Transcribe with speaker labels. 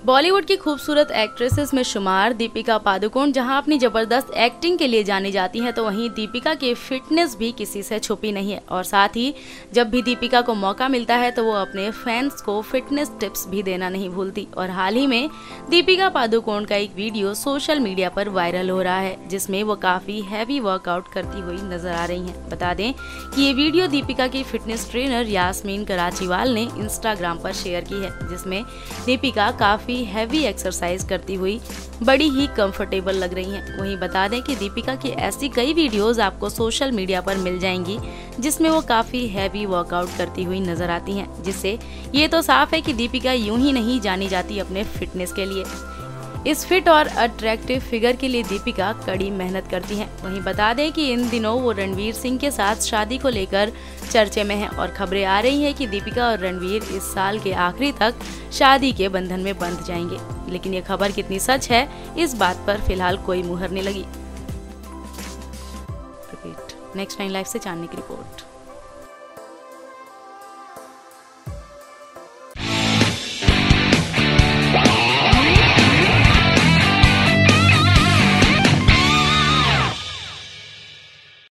Speaker 1: बॉलीवुड की खूबसूरत एक्ट्रेसेस में शुमार दीपिका पादुकोण जहां अपनी जबरदस्त एक्टिंग के लिए जानी जाती हैं, तो वहीं दीपिका की फिटनेस भी किसी से छुपी नहीं है। और साथ ही जब भी दीपिका को मौका मिलता है तो वो अपने फैंस को फिटनेस टिप्स भी देना नहीं भूलती। और हाल ही में दीपिका पादुकोण का एक वीडियो सोशल मीडिया पर वायरल हो रहा है, जिसमें वो काफी हैवी वर्कआउट करती हुई नजर आ रही हैं। बता दें कि ये वीडियो दीपिका की फिटनेस ट्रेनर यास्मीन कराचीवाल ने इंस्टाग्राम पर शेयर की है, जिसमें दीपिका काफी हैवी एक्सरसाइज करती हुई बड़ी ही कंफर्टेबल लग रही हैं। वहीं बता दें कि दीपिका की ऐसी कई वीडियोस आपको सोशल मीडिया पर मिल जाएंगी जिसमें वो काफी हैवी वर्कआउट करती हुई नजर आती हैं, जिससे ये तो साफ है कि दीपिका यूं ही नहीं जानी जाती अपने फिटनेस के लिए। इस फिट और अट्रैक्टिव फिगर के लिए दीपिका कड़ी मेहनत करती हैं। वहीं बता दें कि इन दिनों वो रणवीर सिंह के साथ शादी को लेकर चर्चे में हैं और खबरें आ रही हैं कि दीपिका और रणवीर इस साल के आखिरी तक शादी के बंधन में बंध जाएंगे। लेकिन ये खबर कितनी सच है, इस बात पर फिलहाल कोई मुहर नहीं लगी। नेक्स्ट 9 लाइव से जानने की रिपोर्ट।